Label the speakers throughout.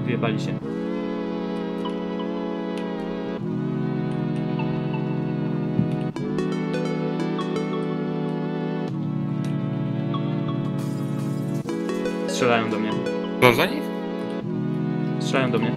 Speaker 1: Wyjebali się. Strzelają do mnie.
Speaker 2: Co za nich?
Speaker 1: Strzelają do mnie.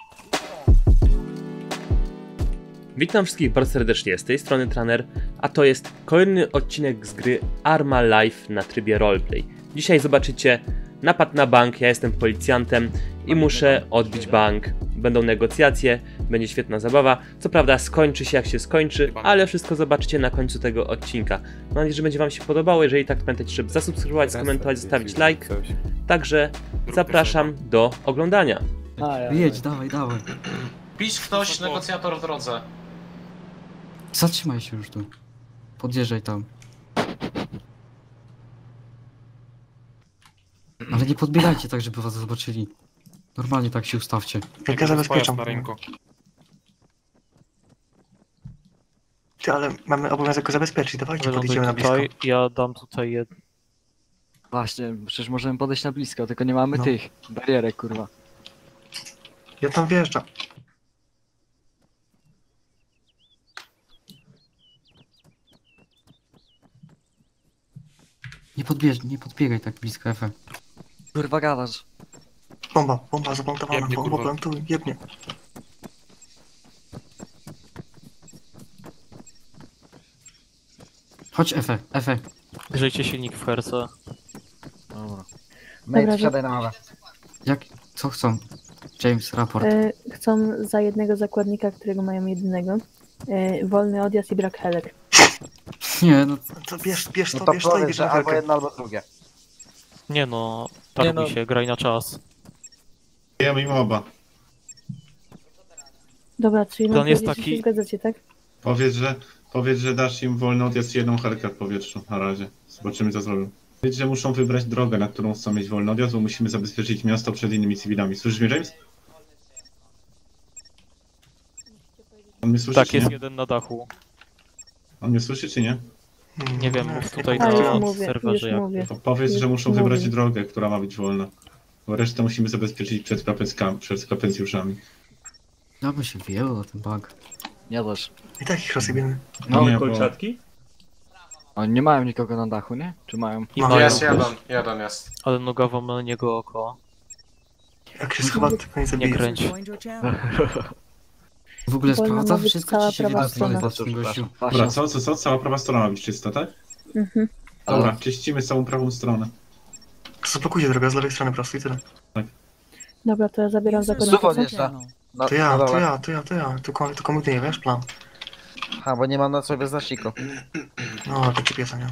Speaker 1: Witam wszystkich bardzo serdecznie, z tej strony Traner, a to jest kolejny odcinek z gry Arma Life na trybie roleplay. Dzisiaj zobaczycie napad na bank, ja jestem policjantem i muszę odbić bank. Będą negocjacje, będzie świetna zabawa. Co prawda skończy się jak się skończy, ale wszystko zobaczycie na końcu tego odcinka. Mam nadzieję, że będzie wam się podobało, jeżeli tak to pamiętajcie, żeby zasubskrybować, skomentować, zostawić like. Także zapraszam do oglądania.
Speaker 3: Jedź, dawaj, dawaj.
Speaker 4: Pisz ktoś, negocjator w drodze.
Speaker 3: Zatrzymaj się już tu. Podjeżdżaj tam. Ale nie podbiegajcie tak, żeby was zobaczyli. Normalnie tak się ustawcie.
Speaker 5: Jak ja zabezpieczam.
Speaker 2: Na rynku.
Speaker 5: Ty, ale mamy obowiązek go zabezpieczyć, dawajcie, podejdziemy na blisko.
Speaker 6: Ja dam tutaj jedno.
Speaker 7: Właśnie, przecież możemy podejść na blisko, tylko nie mamy
Speaker 5: No.
Speaker 7: tych barierek, kurwa.
Speaker 5: Ja tam wjeżdżam.
Speaker 3: Nie podbiegaj tak blisko, Efe.
Speaker 7: Kurwa gadasz.
Speaker 5: Bomba zaplantowana,
Speaker 2: Jebnie,
Speaker 5: bomba
Speaker 2: kurwa.
Speaker 5: plantuj, jebnie.
Speaker 3: Chodź, Efe.
Speaker 6: Grzejcie silnik w herce.
Speaker 7: Dobra.
Speaker 8: Dobra,
Speaker 7: Wsiadaj na mawę.
Speaker 3: Co chcą? James, raport.
Speaker 8: chcą za jednego zakładnika, którego mają jedynego. Wolny odjazd i brak helek.
Speaker 3: Nie, no
Speaker 5: To bierz to i bierz na helkę.
Speaker 7: albo drugie.
Speaker 6: Nie no, targuj się, graj na czas.
Speaker 2: Ja mimo oba.
Speaker 8: Dobra, czyli
Speaker 6: Plan
Speaker 8: mam
Speaker 6: jest
Speaker 8: powiedzieć, że
Speaker 6: taki-
Speaker 8: się zgadzacie, tak?
Speaker 2: Powiedz, że dasz im wolny odjazd i jedną helkę w powietrzu na razie. Zobaczymy co zrobią. Powiedz, że muszą wybrać drogę, na którą chcą mieć wolny odjazd, bo musimy zabezpieczyć miasto przed innymi cywilami. Słyszysz mnie, James? On mnie słyszy,
Speaker 6: Tak,
Speaker 2: czy
Speaker 6: jest
Speaker 2: nie?
Speaker 6: jeden na dachu.
Speaker 2: On mnie słyszy, czy nie?
Speaker 6: Nie wiem, mów tutaj
Speaker 8: A, już
Speaker 6: na
Speaker 8: mówię,
Speaker 6: serwerze jak.
Speaker 2: To powiedz, że muszą
Speaker 8: Mówię.
Speaker 2: wybrać drogę, która ma być wolna. Bo resztę musimy zabezpieczyć przed skapęcjuszami.
Speaker 3: ja bym się wyjęło na ten bank.
Speaker 7: Nie też.
Speaker 5: I tak ich rozjebiemy.
Speaker 2: No, nie, bo
Speaker 1: Kolczatki?
Speaker 7: Oni nie mają nikogo na dachu, nie? Czy mają?
Speaker 6: I
Speaker 5: No,
Speaker 6: mają,
Speaker 4: Jest jeden jest.
Speaker 6: ale nogawo ma na niego oko.
Speaker 5: Jak się schowa, to nie
Speaker 6: Nie
Speaker 5: zabije.
Speaker 6: kręć.
Speaker 3: W ogóle
Speaker 8: Wolno
Speaker 3: sprawdza
Speaker 8: ma być
Speaker 3: wszystko,
Speaker 8: cała
Speaker 3: czy się
Speaker 8: prawa
Speaker 3: wyda
Speaker 8: strona.
Speaker 3: gościu.
Speaker 2: Dobra, co? Cała prawa strona ma być czysta, tak?
Speaker 8: Mhm.
Speaker 2: Dobra, czyścimy całą prawą stronę.
Speaker 5: Zablokujcie drogę z lewej strony prosto i tyle.
Speaker 8: Dobra, to ja zabieram zakładnika.
Speaker 5: To ja. Tu komutuję, wiesz, plan.
Speaker 7: A, bo nie mam na sobie znaczniku.
Speaker 5: No, to ci piesa, nie?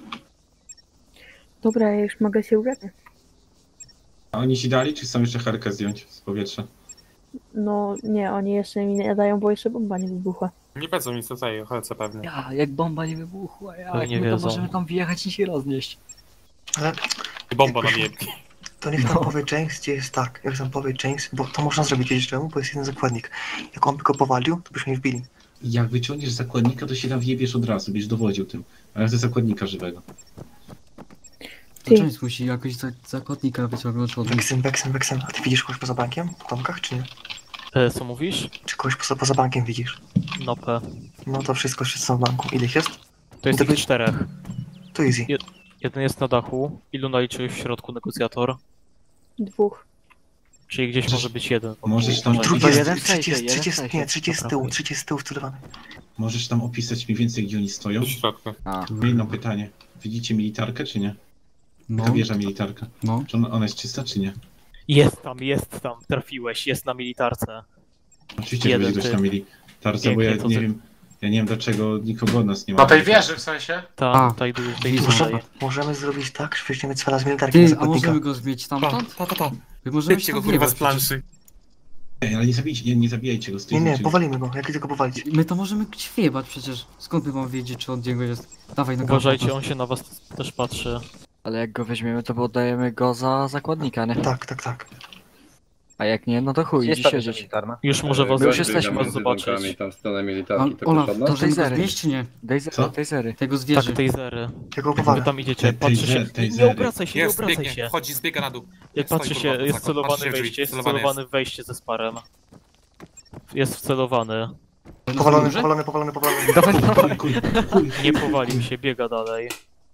Speaker 8: Dobra, ja już mogę się ubrać.
Speaker 2: A oni ci dali, czy chcą jeszcze helkę zdjąć z powietrza?
Speaker 8: No nie, oni jeszcze mi nie dają, bo jeszcze bomba nie wybuchła.
Speaker 2: Nie wiedzą nic tutaj, chodźcie pewnie.
Speaker 7: Ja, jak bomba nie wybuchła, ja,
Speaker 6: No
Speaker 7: jak
Speaker 6: nie
Speaker 7: my to
Speaker 6: wiedzą.
Speaker 7: możemy tam wjechać i się roznieść.
Speaker 5: Ale
Speaker 2: Bomba
Speaker 5: na
Speaker 2: wiebki.
Speaker 5: to niech nam powie James, gdzie jest tak. Jak nam powie James, bo to można zrobić, wiedzieć czemu, bo jest jeden zakładnik. Jak on by go powalił, to byśmy nie wbili.
Speaker 2: Jak wyciągniesz zakładnika, to się tam wjebiesz od razu, byś dowodził tym. A ja chcę zakładnika żywego.
Speaker 3: To James musi jakoś zakładnika wyciągnąć od nich.
Speaker 5: Weksem. A ty widzisz kogoś poza bankiem? W domkach, czy nie?
Speaker 6: Co mówisz?
Speaker 5: Czy kogoś poza bankiem widzisz?
Speaker 6: No P.
Speaker 5: No to wszystko, wszyscy są w banku. Ile ich jest?
Speaker 6: To jest
Speaker 5: To
Speaker 6: ich 4.
Speaker 5: To easy.
Speaker 6: Jeden jest na dachu. Ilu naliczyłeś w środku negocjator?
Speaker 8: 2.
Speaker 6: Czyli gdzieś może być jeden.
Speaker 2: Możesz tam,
Speaker 5: Drugi
Speaker 7: To
Speaker 5: jest,
Speaker 7: jeden w sejfie, jeden w
Speaker 5: trzeci
Speaker 7: sejfie.
Speaker 5: jest, trzeci jest z tyłu wcelowany.
Speaker 2: możesz tam opisać mniej więcej, gdzie oni stoją?
Speaker 7: A,
Speaker 2: Mam jedno pytanie. Widzicie militarkę, czy nie?
Speaker 3: No,
Speaker 2: Taka wieża militarka.
Speaker 3: no.
Speaker 2: Czy ona jest czysta, czy nie?
Speaker 6: Jest tam, trafiłeś, jest na militarce.
Speaker 2: Oczywiście, że
Speaker 6: Jeden
Speaker 2: będzie ktoś
Speaker 6: ty.
Speaker 2: na militarce, bo ja
Speaker 6: Pięknie, to
Speaker 2: nie
Speaker 6: ty-
Speaker 2: wiem... Ja nie wiem, dlaczego nikogo od nas nie ma.
Speaker 4: Na tej wieży w sensie?
Speaker 6: Ta,
Speaker 3: A,
Speaker 6: tutaj
Speaker 3: widzę.
Speaker 6: tutaj.
Speaker 5: Możemy zrobić tak, że weźmiemy cwela z militarki na
Speaker 3: Ty, a
Speaker 5: zakładnika.
Speaker 3: możemy go zmieć stamtąd?
Speaker 2: Ta.
Speaker 3: My możemy się tam wjebać przecież.
Speaker 2: Ej, ale nie zabijcie, nie zabijajcie go,
Speaker 5: Nie,
Speaker 2: stoicie.
Speaker 5: powalimy go. Jak tylko powalić?
Speaker 3: My to możemy wjebać przecież. Skąd my mamy wiedzieć, czy od niego jest? Dawaj na
Speaker 6: Uważajcie, on się na was też patrzy.
Speaker 7: ale jak go weźmiemy, to oddajemy go za zakładnika, nie?
Speaker 5: Tak.
Speaker 7: A jak nie, no to chuj,
Speaker 9: Jest
Speaker 7: idź
Speaker 9: stacja
Speaker 7: siedzieć.
Speaker 9: militarna.
Speaker 6: Już może was,
Speaker 7: My już jesteśmy.
Speaker 6: was zobaczyć.
Speaker 10: Tam stronę militarki, to
Speaker 3: Olaf,
Speaker 10: potrzebne?
Speaker 3: to ten go
Speaker 7: Tasery.
Speaker 3: zwieść czy nie?
Speaker 2: Co?
Speaker 7: Tasery.
Speaker 3: Tego
Speaker 6: Tak,
Speaker 3: zwierzy.
Speaker 6: tasery.
Speaker 5: Tego
Speaker 6: Wy
Speaker 5: powalę.
Speaker 6: tam idziecie,
Speaker 2: Tej-
Speaker 6: patrzy się.
Speaker 2: tej
Speaker 6: Nie
Speaker 2: zery.
Speaker 6: obracaj się, nie
Speaker 11: Jest,
Speaker 6: obracaj
Speaker 11: biegnie,
Speaker 6: się.
Speaker 11: wchodzi, zbiega na dół.
Speaker 6: Jak
Speaker 11: Stoi,
Speaker 6: patrzy
Speaker 11: kurwa,
Speaker 6: się, jest
Speaker 11: zakład,
Speaker 6: celowany
Speaker 11: patrzcie, drzwi,
Speaker 6: wejście, jest
Speaker 11: celowany
Speaker 6: celowany wejście ze sparem. Jest wcelowany.
Speaker 5: Powalony, powalony, powalony, powalony.
Speaker 7: Dawaj, dawaj.
Speaker 2: Kuj.
Speaker 6: Nie powalił się, biega dalej.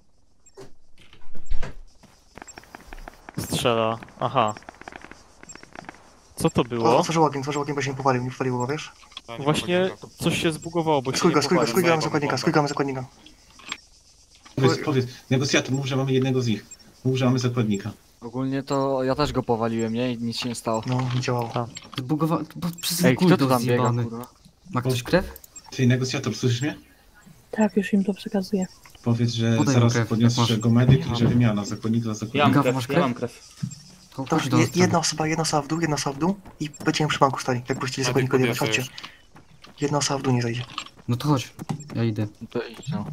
Speaker 6: Strzela. Aha. Co to było?
Speaker 5: Otworzył ogień, bo się nie powalił, nie powaliło go, wiesz?
Speaker 11: A, nie
Speaker 6: Właśnie
Speaker 11: wchodzi, to-
Speaker 6: coś się zbugowało, bo się
Speaker 5: Skój
Speaker 6: nie
Speaker 5: go, skój go,
Speaker 6: powalił.
Speaker 5: skój go, mamy zakładnika, skój go, mamy zakładnika.
Speaker 2: Powiedz, negocjator, mów, że mamy jednego z nich. Mów, że mamy zakładnika.
Speaker 7: Ogólnie to ja też go powaliłem, nie? I nic się nie stało.
Speaker 5: No, nie działało.
Speaker 3: Zbugowa... Bo przez
Speaker 7: Ej, kto tu
Speaker 3: kółdo
Speaker 7: tam biega,
Speaker 3: zjebany.
Speaker 7: kurwa?
Speaker 3: Ma ktoś krew?
Speaker 2: Ty, negocjator, słyszysz mnie?
Speaker 8: Tak, już im to przekazuję.
Speaker 2: Powiedz, że
Speaker 3: Podaj mu
Speaker 2: zaraz
Speaker 3: krew,
Speaker 2: podniosę
Speaker 3: jak masz.
Speaker 2: go medyk i że wymiana zakładnika za zakładnika.
Speaker 3: Gawa, masz krew? To chodź
Speaker 5: Dobrze,
Speaker 3: do nas tam.
Speaker 5: jedna osoba w dół i będziemy przy banku stali. Jak puścili zakładnika odjechać,
Speaker 11: podniosę
Speaker 5: chodźcie. Jedna osoba w dół nie zajdzie.
Speaker 3: No to chodź. Ja idę.
Speaker 7: No to idź, no.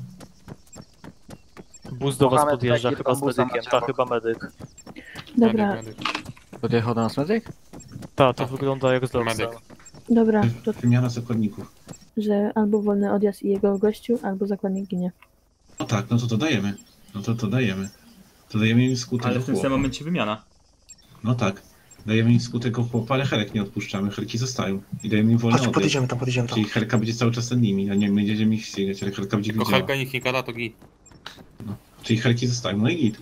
Speaker 6: Bus do was
Speaker 9: Mohamed
Speaker 6: podjeżdża,
Speaker 9: taki
Speaker 6: chyba z
Speaker 9: bambusa
Speaker 6: medykiem.
Speaker 9: macie
Speaker 6: Tak,
Speaker 9: obok.
Speaker 6: chyba medyk.
Speaker 8: Dobra,
Speaker 11: Medyk, medyk.
Speaker 7: Podjechał do nas medyk?
Speaker 6: Tak, to wygląda jak z Dorsem.
Speaker 11: Medyk.
Speaker 8: dobra, to
Speaker 2: Wymiana zakładników.
Speaker 8: że albo wolny odjazd i jego gościu, albo zakładnik ginie.
Speaker 2: No tak, no to dajemy. No to dajemy. To dajemy im skutek
Speaker 12: Ale
Speaker 2: do
Speaker 12: w tym
Speaker 2: chłopa.
Speaker 12: samym momencie wymiana.
Speaker 2: No tak. Dajemy im skutek do chłopa, ale herek nie odpuszczamy. Herki zostają. I dajemy im wolny
Speaker 5: Chodź,
Speaker 2: odjazd.
Speaker 5: podjedziemy tam.
Speaker 2: Czyli herka będzie cały czas nad nimi, a nie my będziemy ich ścigać, ale herka będzie
Speaker 11: Tylko
Speaker 2: widziała.
Speaker 11: Helga nikt nie gada, to git.
Speaker 2: Czyli herki zostają, no i git.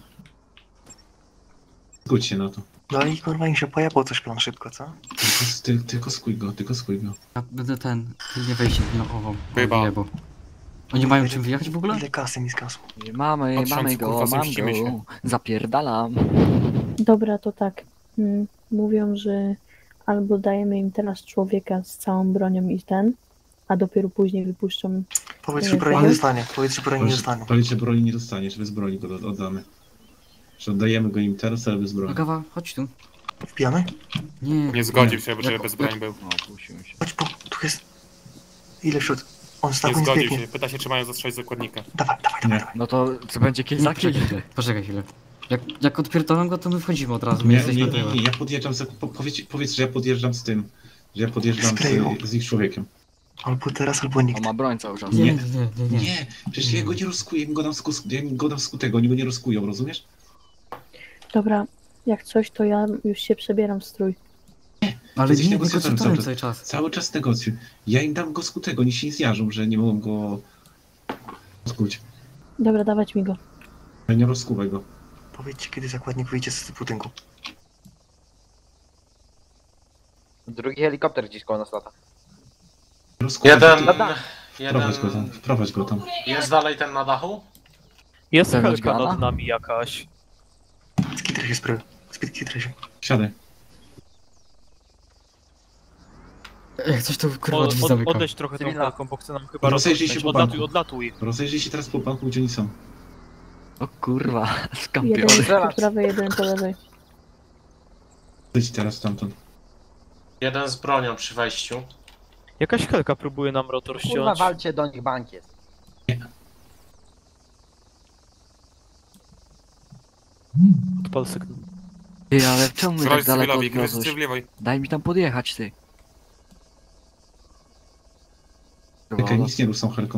Speaker 2: Zgódź się na to.
Speaker 5: No i kurwa im się pojebał coś plan szybko, co?
Speaker 2: Tylko skój go.
Speaker 3: Ja będę nie wejście blokował.
Speaker 11: Chyba.
Speaker 3: Bo oni mają czym wyjechać w ogóle?
Speaker 5: Ile kasy mi zgasło?
Speaker 7: Mamy
Speaker 11: Patrząc,
Speaker 7: go,
Speaker 11: kurwa,
Speaker 7: mam
Speaker 11: zemścimy się.
Speaker 7: go. Zapierdalam.
Speaker 8: Dobra, to tak. Mówią, że albo dajemy im teraz człowieka z całą bronią i ten, a dopiero później wypuszczą.
Speaker 5: Powiedz,
Speaker 8: Nie,
Speaker 5: że broni
Speaker 8: ale-
Speaker 5: nie dostanie. Powiedz, że broni nie dostanie.
Speaker 2: Powiedz, że broni nie dostaniesz, bez broni go oddamy. Że oddajemy go im teraz, ale bez broni.
Speaker 3: No Gawa, chodź tu.
Speaker 5: Wbijamy?
Speaker 11: Nie zgodził się, żeby
Speaker 3: Jak-
Speaker 11: bez broni był.
Speaker 7: No, puścimy się.
Speaker 5: Chodź, bo tu jest... Ile wśród? On z
Speaker 11: Nie
Speaker 5: taką nie
Speaker 11: zgodził
Speaker 5: zbiegnie.
Speaker 11: się. Pyta się, czy mają zastrzelić zakładnika.
Speaker 5: Dawaj.
Speaker 7: No to co będzie kill za kill?
Speaker 3: Poczekaj chwilę. Jak odpierdolam go, to my wchodzimy od razu. My
Speaker 2: Nie,
Speaker 3: jesteśmy
Speaker 2: nie,
Speaker 3: tyłem.
Speaker 2: ja podjeżdżam powiedz, że ja podjeżdżam z tym. Że ja podjeżdżam
Speaker 5: Sprayu.
Speaker 2: z ich człowiekiem.
Speaker 5: Albo teraz, albo
Speaker 7: On
Speaker 5: nikt.
Speaker 7: ma broń cały czas.
Speaker 3: Nie.
Speaker 2: Nie, przecież ja go nie rozkuję, ja go dam skutek, oni go nie rozkują, rozumiesz?
Speaker 8: Dobra, jak coś, to ja już się przebieram w strój.
Speaker 3: Ale
Speaker 2: Jesteś
Speaker 3: nie
Speaker 2: negocjatorem
Speaker 3: negocjatorem
Speaker 2: cały
Speaker 3: cały czas.
Speaker 2: Cały czas negocjuj. Ja im dam go skutek, oni się nie zjarzą, że nie mogą go skuć.
Speaker 8: Dobra, dawać mi go.
Speaker 2: Ja nie rozkuwaj go.
Speaker 5: Powiedzcie, kiedy zakładnik wyjdzie z budynku.
Speaker 9: Drugi helikopter gdzieś koło nas lata.
Speaker 2: Rozkuwaj
Speaker 4: Jeden...
Speaker 2: go. Wprowadź go tam.
Speaker 4: Jest dalej ten na dachu?
Speaker 6: Jest
Speaker 7: Zewnątrz
Speaker 6: helka
Speaker 7: gala?
Speaker 6: nad nami jakaś.
Speaker 5: Skitrę się sprawy. Skitrę się.
Speaker 2: Siadaj.
Speaker 3: Jak coś to kurwa drzwi zamyka.
Speaker 6: Odejdź trochę tą
Speaker 9: Cywilna.
Speaker 6: helką, bo chce nam chyba
Speaker 2: Rozejrzyj się
Speaker 6: rozpocząć.
Speaker 2: po banku.
Speaker 6: Odlatuj.
Speaker 2: Rozejrzyj się teraz po banku, gdzie oni są.
Speaker 7: O kurwa,
Speaker 8: Jeden
Speaker 7: skampiony.
Speaker 8: po prawej, jeden po lewej.
Speaker 2: Wyjdź teraz stamtąd.
Speaker 4: Jeden z bronią przy wejściu.
Speaker 6: Jakaś helka próbuje nam rotor
Speaker 9: Kurwa,
Speaker 6: ściąć.
Speaker 9: walcie do nich, bank jest.
Speaker 6: Odpal sygnał.
Speaker 7: Ty, ale czemu my tak
Speaker 11: Groź
Speaker 7: daleko
Speaker 11: cywilowi, groź
Speaker 7: odwiozłeś?
Speaker 11: cywilowi.
Speaker 7: Daj mi tam podjechać, ty.
Speaker 2: Czekaj, nic nie ruszą herką.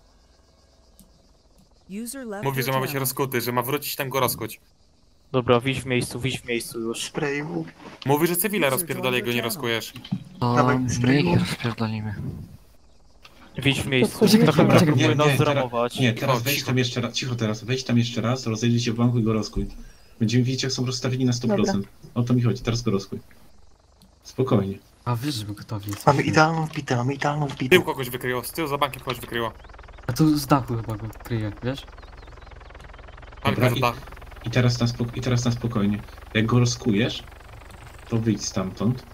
Speaker 11: Mówi, że ma być rozkuty, że ma wrócić tam go rozkuć.
Speaker 6: Dobra, widź w miejscu już.
Speaker 5: Sprayu.
Speaker 11: Mówi, że cywile rozpierdolej go nie rozkujesz.
Speaker 7: To
Speaker 5: Dawaj,
Speaker 7: my
Speaker 5: sprayu.
Speaker 7: ich rozpierdolimy.
Speaker 6: Widź w miejscu.
Speaker 8: Poczekaj,
Speaker 6: Ta helka
Speaker 3: poczekaj.
Speaker 6: próbuje nas
Speaker 2: teraz,
Speaker 6: zramować.
Speaker 2: nie, teraz
Speaker 11: Cicho,
Speaker 2: wejdź
Speaker 11: cicho.
Speaker 2: tam jeszcze raz, cicho teraz, wejdź tam jeszcze raz, rozejrzyj się w banku i go rozkuj. Będziemy widzieć, jak są rozstawieni na 100%. O to mi chodzi, teraz go rozkuj. Spokojnie.
Speaker 3: A wiesz, że my gotowi jesteśmy.
Speaker 5: Mamy idealną wbitę.
Speaker 11: Tył kogoś wykryło, z tyłu za bankiem kogoś wykryło.
Speaker 3: A tu z dachu chyba go kryje, wiesz?
Speaker 2: Dobra,
Speaker 11: Banka za dach.
Speaker 2: I teraz na spokojnie. Jak go rozkujesz, to wyjdź stamtąd.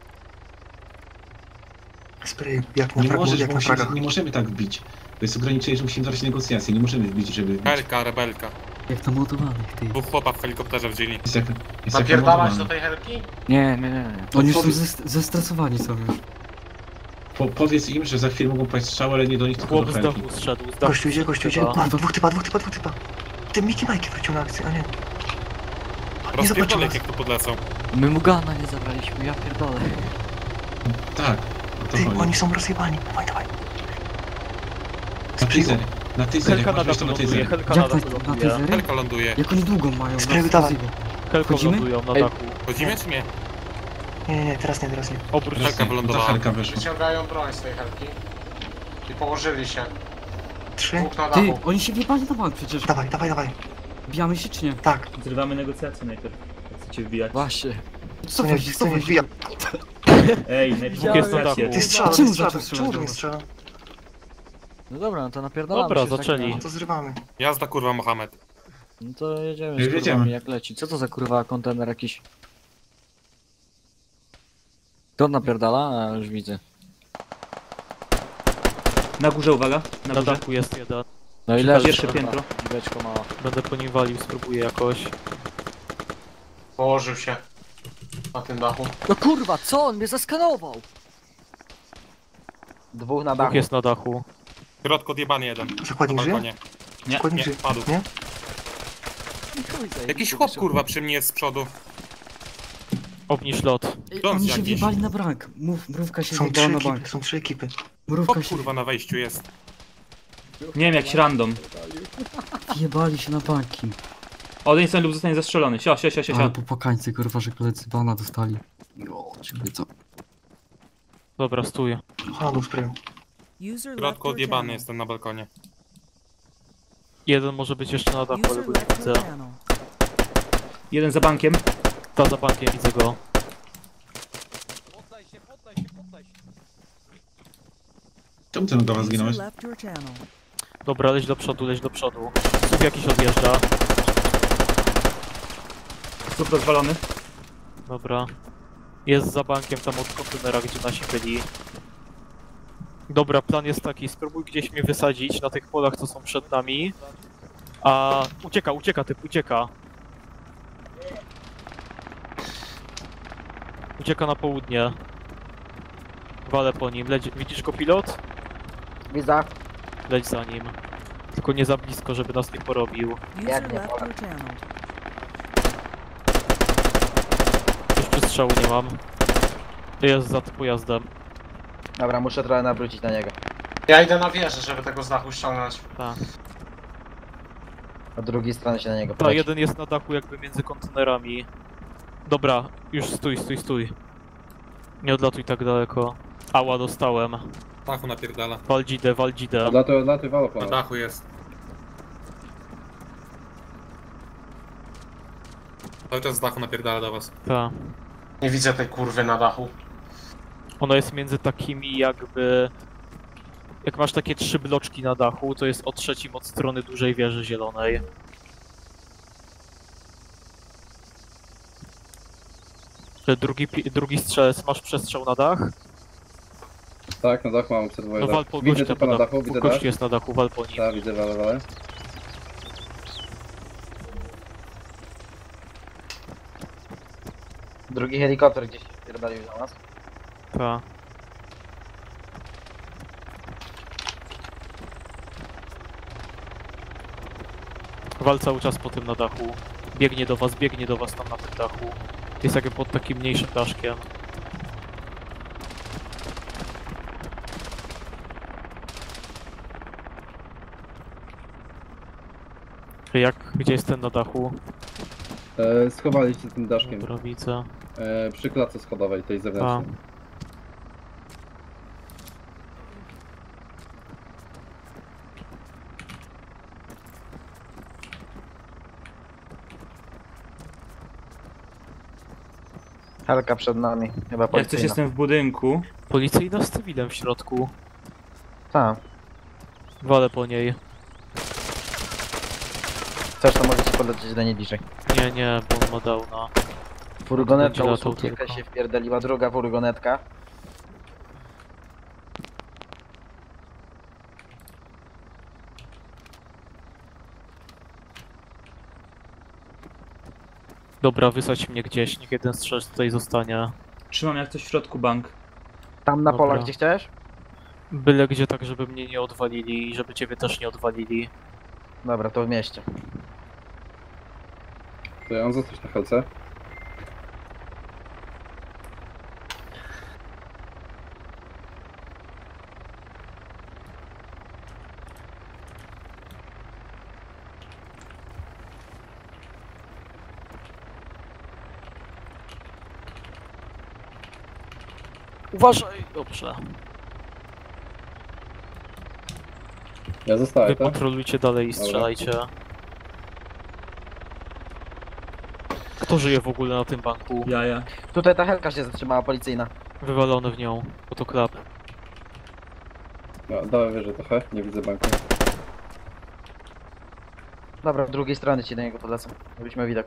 Speaker 5: Sprayu, jak na
Speaker 2: Nie,
Speaker 5: fragach,
Speaker 2: możesz,
Speaker 5: jak na fragach.
Speaker 2: nie możemy tak wbić. To jest ograniczenie, że musimy zacząć negocjacje. Nie możemy wbić, żeby wbić.
Speaker 11: Helka, rebelka.
Speaker 3: Jak namodowanych, ty.
Speaker 11: Dwóch chłopa w helikopterze wzięli.
Speaker 2: Jest jak
Speaker 4: Napierdalać do
Speaker 2: zapromowane.
Speaker 4: tej helki?
Speaker 7: Nie.
Speaker 3: Oni już są
Speaker 2: Powiedz-
Speaker 3: zestresowani są już.
Speaker 2: Powiedz im, że za chwilę mogą paść strzały, ale nie do nich, tylko
Speaker 6: Chłop
Speaker 2: do
Speaker 6: z
Speaker 2: helki.
Speaker 6: dachu zszedł, z dachu.
Speaker 5: Gościu idzie.
Speaker 6: chyba.
Speaker 5: A, dwóch typa. Ty Mickey Mike wrócił na akcję, a nie. Nie zobaczył
Speaker 11: Rozpierdolej,
Speaker 5: nas.
Speaker 11: jak tu podlecą.
Speaker 7: My mu gana nie zabraliśmy, ja pierdolę.
Speaker 2: Tak, o to
Speaker 5: Ty,
Speaker 2: chodzi.
Speaker 5: oni są rozjebani. Dawaj, dawaj.
Speaker 2: Na tasery, na tasery,
Speaker 6: Helka na
Speaker 2: masz
Speaker 6: dachu
Speaker 2: to na
Speaker 6: ląduje,
Speaker 2: tasery.
Speaker 6: helka na
Speaker 7: Jak
Speaker 6: dachu
Speaker 7: na
Speaker 6: ląduje.
Speaker 7: tezery?
Speaker 11: Helka ląduje.
Speaker 7: Jak oni długą mają?
Speaker 5: Sprawy dawaj.
Speaker 6: Helką
Speaker 7: Wchodzimy?
Speaker 6: lądują na
Speaker 9: Ej.
Speaker 6: dachu.
Speaker 11: Chodzimy czy nie?
Speaker 5: Nie, teraz nie.
Speaker 6: Obróć
Speaker 11: Helka
Speaker 6: się.
Speaker 2: Ta
Speaker 11: wylądowała.
Speaker 2: helka wyszła.
Speaker 4: Wyciągają broń z tej helki. I położyli się.
Speaker 5: 3.
Speaker 4: Dwóch na
Speaker 3: Ty,
Speaker 4: dachu.
Speaker 3: oni się wjebali na bank przecież.
Speaker 5: Dawaj.
Speaker 3: Bijamy się czy nie?
Speaker 5: Tak.
Speaker 1: Zrywamy negocjacje najpierw. Jak chcecie wbijać.
Speaker 7: Właśnie.
Speaker 5: Co nie wbija.
Speaker 1: Ej, najpierw
Speaker 6: Dwóch jest na
Speaker 1: negocjacje.
Speaker 6: dachu.
Speaker 5: Ty strzela,
Speaker 3: Czemu
Speaker 5: nie strzela.
Speaker 3: zaczął strzelać
Speaker 5: Czemu
Speaker 3: do
Speaker 5: nie
Speaker 3: was?
Speaker 5: strzela?
Speaker 7: No dobra, no to napierdalamy
Speaker 6: Dobra,
Speaker 7: się w takim
Speaker 6: zaczęli.
Speaker 7: razie.
Speaker 5: To zrywamy.
Speaker 11: Jazda kurwa Mohamed.
Speaker 7: No to jedziemy
Speaker 2: Już
Speaker 7: z kurwami
Speaker 2: jedziemy.
Speaker 7: jak leci. Co to za kurwa kontener jakiś? Kto napierdala? A już widzę.
Speaker 1: Na górze uwaga, na
Speaker 6: Na
Speaker 1: górze.
Speaker 6: dachu jest jeden.
Speaker 7: No i leży.
Speaker 1: Pierwsze
Speaker 7: kurwa,
Speaker 1: piętro.
Speaker 7: dziweczko mała.
Speaker 6: Będę po nim walił, spróbuję jakoś.
Speaker 4: Położył się. Na tym dachu.
Speaker 7: No kurwa, co? On mnie zaskanował!
Speaker 9: Dwóch na
Speaker 6: Dwóch
Speaker 9: dachu.
Speaker 6: jest na dachu.
Speaker 11: W środku odjebany jeden. Na
Speaker 5: Zakładnik żyje?
Speaker 11: balkonie.
Speaker 1: Nie,
Speaker 5: Zakładnik
Speaker 11: nie,
Speaker 5: żyje.
Speaker 11: padł.
Speaker 5: Nie?
Speaker 11: Jakiś chłop kurwa przy mnie jest z przodu.
Speaker 6: Obniż lot.
Speaker 3: Ej,
Speaker 11: Dąs
Speaker 3: oni się
Speaker 11: jakiś.
Speaker 3: wjebali na bank. Mrówka się
Speaker 5: Są
Speaker 3: wjebała
Speaker 5: 3
Speaker 3: na
Speaker 5: ekipy.
Speaker 3: bank.
Speaker 5: Są 3 ekipy.
Speaker 3: Mrówka
Speaker 11: Chłop
Speaker 3: się
Speaker 11: kurwa na wejściu jest.
Speaker 1: Nie wiem, jakiś random.
Speaker 3: wjebali się na banki.
Speaker 1: Odejdź sobie lub zostanie zastrzelony. Sio.
Speaker 3: Ale po pakańcy kurwa, że koledzy bana dostali. O, ciebie co?
Speaker 6: Dobra, stój.
Speaker 5: Holandą sprayu.
Speaker 11: W środku odjebany jestem na balkonie.
Speaker 6: Jeden może być jeszcze na dachu, ale go nie widzę.
Speaker 1: Jeden za bankiem.
Speaker 6: Ta za bankiem, widzę go.
Speaker 2: Czemu ty nogowa zginąłeś?
Speaker 6: Dobra, leć do przodu, leć do przodu. Słup jakiś odjeżdża.
Speaker 1: Słup rozwalony.
Speaker 6: Dobra. Jest za bankiem tam od kontenera, gdzie nasi byli. Dobra, plan jest taki, spróbuj gdzieś mnie wysadzić na tych polach, co są przed nami. A... ucieka, typ, ucieka. Ucieka na południe. Walę po nim. Widzisz go, pilot?
Speaker 9: Widzę.
Speaker 6: Leć za nim. Tylko nie za blisko, żeby nas nie porobił.
Speaker 9: Jak nie pole.
Speaker 6: Już przestrzału nie mam. Jest za pojazdem.
Speaker 9: Dobra, muszę trochę nawrócić na niego.
Speaker 4: Ja idę na wieżę, żeby tego z dachu ściągnąć.
Speaker 6: Tak.
Speaker 9: Od drugiej strony się na niego
Speaker 6: Ta,
Speaker 9: poleci.
Speaker 6: jeden jest na dachu jakby między kontenerami. Dobra, już stój. Nie odlatuj tak daleko. Ała, dostałem.
Speaker 11: Dachu napierdala.
Speaker 6: Waldzidę.
Speaker 11: Na dachu jest. Cały czas z dachu napierdala do was.
Speaker 6: Ta.
Speaker 4: Nie widzę tej kurwy na dachu.
Speaker 6: Ona jest między takimi jakby... Jak masz takie 3 bloczki na dachu, to jest o trzecim od strony dużej wieży zielonej. Drugi strzelec, masz przestrzał na dach?
Speaker 10: Tak, na dachu mam obserwuję.
Speaker 6: No wal po
Speaker 10: Widzę
Speaker 6: gościa
Speaker 10: typa na dachu, widzę
Speaker 6: gość
Speaker 10: dach.
Speaker 6: jest na dachu, wal po nim.
Speaker 10: Tak, widzę, wale.
Speaker 9: Drugi helikopter gdzieś pierdolił na nas.
Speaker 6: Ta. Wal cały czas po tym na dachu. Biegnie do was tam na tym dachu. Jest jakby pod takim mniejszym daszkiem. Gdzie jest ten na dachu?
Speaker 10: Schowali się tym daszkiem.
Speaker 6: Dobra, widzę.
Speaker 10: Przy klatce schodowej, tej
Speaker 6: A.
Speaker 10: zewnętrznej.
Speaker 9: Helka przed nami, chyba
Speaker 1: Jak coś
Speaker 9: policyjna.
Speaker 1: jestem w budynku.
Speaker 6: Policyjna z cywilem w środku.
Speaker 9: Tak.
Speaker 6: Walę po niej.
Speaker 9: Chcesz, to możecie podlecieć do niej bliżej.
Speaker 6: Nie, bo on ma downa.
Speaker 9: Furgonetka
Speaker 6: Będzie latał
Speaker 9: usługi
Speaker 6: tylko.
Speaker 9: się wpierdoliła, druga furgonetka.
Speaker 6: Dobra, wysadź mnie gdzieś, niech jeden strzelec tutaj zostanie.
Speaker 1: Trzymam jak coś w środku bank.
Speaker 9: Tam na
Speaker 6: Dobra.
Speaker 9: polach, gdzie chciałeś?
Speaker 6: Byle gdzie tak, żeby mnie nie odwalili i żeby ciebie też nie odwalili.
Speaker 9: Dobra, to w mieście.
Speaker 10: To ja mam zostać na helce.
Speaker 6: Uważaj! Dobrze.
Speaker 10: Ja
Speaker 6: Wy
Speaker 10: zostaję, tak?
Speaker 6: kontrolujcie dalej i strzelajcie. Kto żyje w ogóle na tym banku?
Speaker 1: Ja.
Speaker 9: Tutaj ta helka się zatrzymała policyjna.
Speaker 6: Wywalony w nią, bo to klap.
Speaker 10: No, dawaj wyżej trochę, nie widzę banku.
Speaker 9: Dobra, z drugiej strony ci do niego podlecę, żebyśmy widok.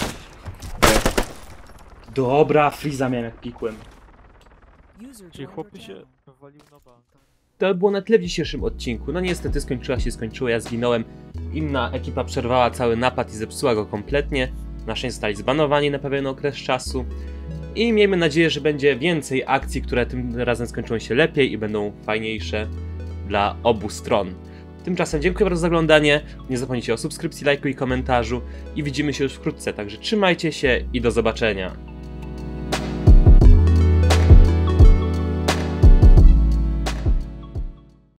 Speaker 1: Dobra, Freeza miałem jak pikłem.
Speaker 6: Czyli chłopy się wywalił na bank.
Speaker 1: To było na tyle w dzisiejszym odcinku. No niestety skończyło, ja zginąłem. Inna ekipa przerwała cały napad i zepsuła go kompletnie. Nasi zostali zbanowani na pewien okres czasu. I miejmy nadzieję, że będzie więcej akcji, które tym razem skończą się lepiej i będą fajniejsze dla obu stron. Tymczasem dziękuję bardzo za oglądanie. Nie zapomnijcie o subskrypcji, lajku i komentarzu. I widzimy się już wkrótce, także trzymajcie się i do zobaczenia.